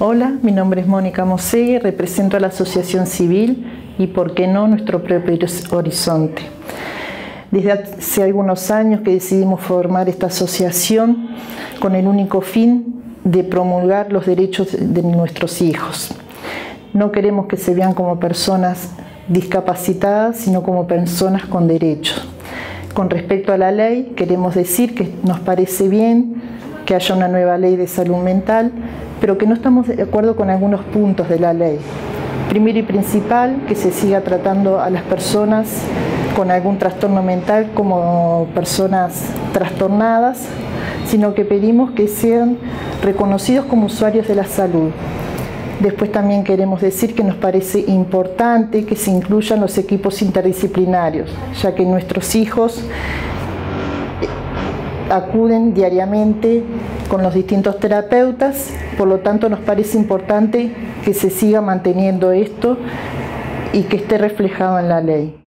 Hola, mi nombre es Mónica Mosegui, represento a la Asociación Civil y, por qué no, nuestro propio horizonte. Desde hace algunos años que decidimos formar esta asociación con el único fin de promulgar los derechos de nuestros hijos. No queremos que se vean como personas discapacitadas, sino como personas con derechos. Con respecto a la ley, queremos decir que nos parece bien que haya una nueva ley de salud mental, pero que no estamos de acuerdo con algunos puntos de la ley. Primero y principal, que se siga tratando a las personas con algún trastorno mental como personas trastornadas, sino que pedimos que sean reconocidos como usuarios de la salud. Después también queremos decir que nos parece importante que se incluyan los equipos interdisciplinarios, ya que nuestros hijos acuden diariamente con los distintos terapeutas, por lo tanto nos parece importante que se siga manteniendo esto y que esté reflejado en la ley.